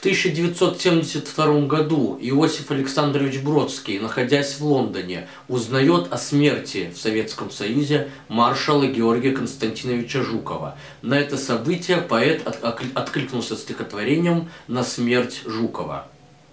1972 году Иосиф Александрович Бродский, находясь в Лондоне, узнает о смерти в Советском Союзе маршала Георгия Константиновича Жукова. На это событие поэт откликнулся стихотворением «На смерть Жукова».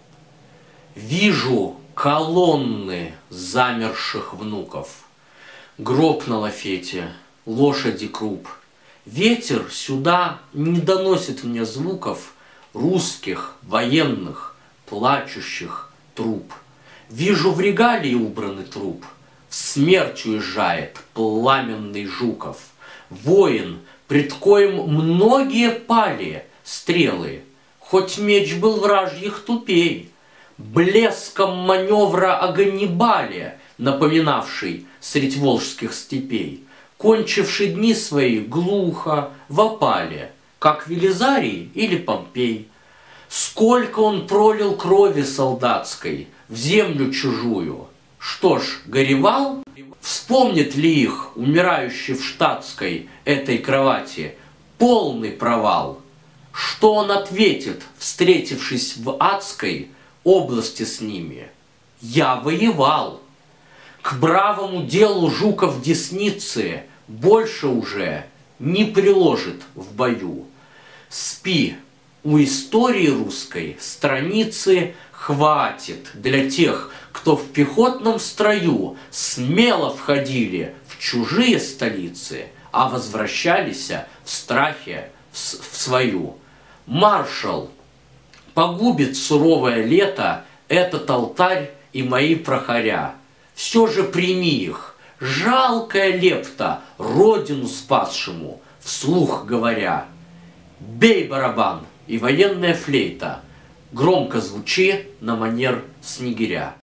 «Вижу колонны замерших внуков, гроб на лафете, лошади круп. Ветер сюда не доносит мне звуков русских, военных, плачущих труп. Вижу в регалии убранный труп, в смерть уезжает пламенный Жуков. Воин, пред коим многие пали стрелы, хоть меч был вражьих тупей, блеском маневра о Ганнибале, напоминавший средь волжских степей, кончивший дни свои глухо в опале, как Велизарий или Помпей. Сколько он пролил крови солдатской в землю чужую. Что ж, горевал? Вспомнит ли их, умирающий в штатской этой кровати, полный провал? Что он ответит, встретившись в адской области с ними? Я воевал. К бравому делу Жуков десницы больше уже не приложит в бою. Спи, у истории русской страницы хватит для тех, кто в пехотном строю смело входили в чужие столицы, а возвращались в страхе в свою. Маршал, погубит суровое лето этот алтарь и мои прохоря. Все же прими их, жалкая лепта, родину спасшему, вслух говоря. Бей барабан и военная флейта, громко звучи на манер снегиря.